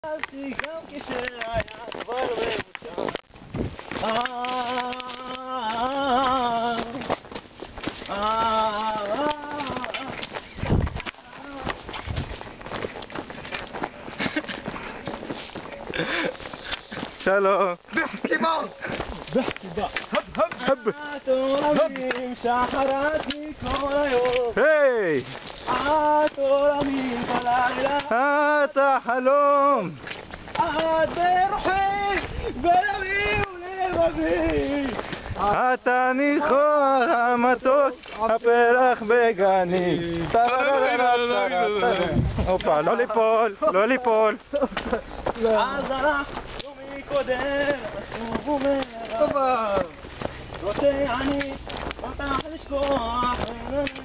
גם כשהיה כבר מבושל. שלום. ضحكي بقى هب عطورمين شحرتني كل يوم היי! عطورمين بلايلا אתה חלום! عاد بروحي بلبي ولببي אתה ניחוח המתוק, הפרח בגני. הופה, לא ליפול, לא ליפול. אז אנחנו מקודם עצוב ומרע רוצה אני אותך לשכוח